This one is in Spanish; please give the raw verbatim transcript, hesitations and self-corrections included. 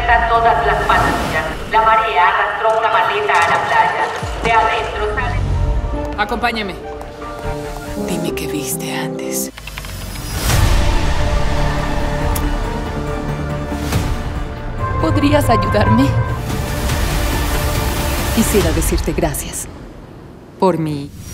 Alerta a todas las patrullas. La marea arrastró una maleta a la playa. De adentro sale... Acompáñame. Dime qué viste antes. ¿Podrías ayudarme? Quisiera decirte gracias por mi